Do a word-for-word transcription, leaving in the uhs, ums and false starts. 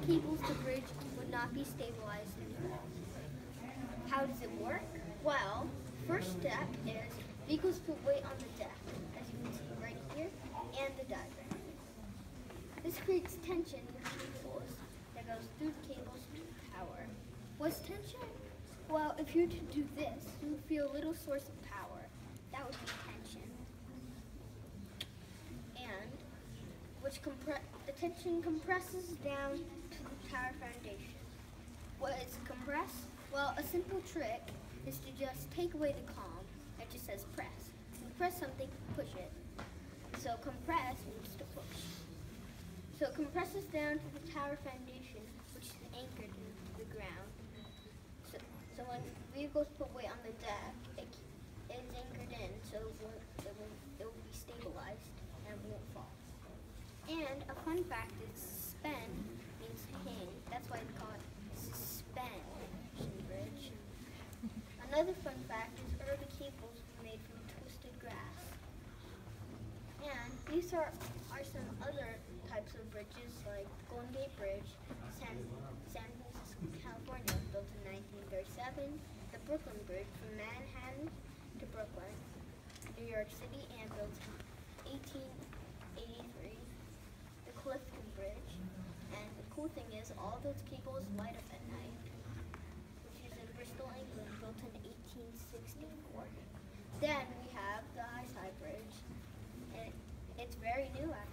cables, the bridge would not be stabilized anymore. How does it work? Well, first step is vehicles put weight on the deck, as you can see right here, and the diagram. This creates tension with cables that goes through the cables to power. What's tension? Well, if you were to do this, you would feel a little source of power. That would be tension. And which compre the tension compresses down to the tower foundation. What is compress? Well, a simple trick is to just take away the com. It just says press. You press something, push it. So compress means to push. So it compresses down to the tower foundation, which is anchored into the ground. So, so when vehicles put weight on the deck, it is anchored in, so it won't, it won't, it will be stabilized and won't fall. And a fun fact is suspend means hang. That's why they call it suspension bridge. Another fun fact is early cables were made from twisted grass. And these are, are some other types of bridges, like Golden Gate Bridge, San, San Francisco, California, built in nineteen thirty-seven, the Brooklyn Bridge from Manhattan to Brooklyn, New York City, and built in eighteen eighty-three, the Clifton Bridge. And the cool thing is, all those cables light up at night, which is in Bristol, England, built in eighteen sixty-four. Then we have the High Side Bridge, and it's very new actually.